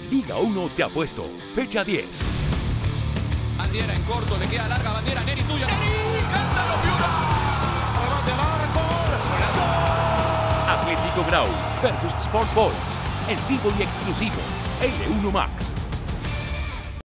Liga 1 Te Apuesto, fecha 10. Bandiera en corto, le queda larga Bandiera, Neri tuya. ¡Neri! ¡Cántalo, Piura! ¡Remate al arco! Atlético Grau versus Sport Boys, en vivo y exclusivo, L1 Max.